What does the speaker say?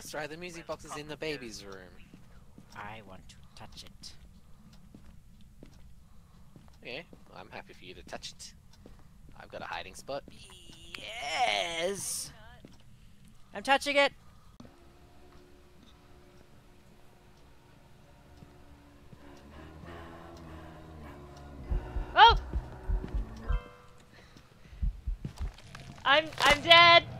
That's right, the music box is in the baby's room. I want to touch it. Okay, well, I'm happy for you to touch it. I've got a hiding spot. Yes! I'm touching it! Oh! I'm dead!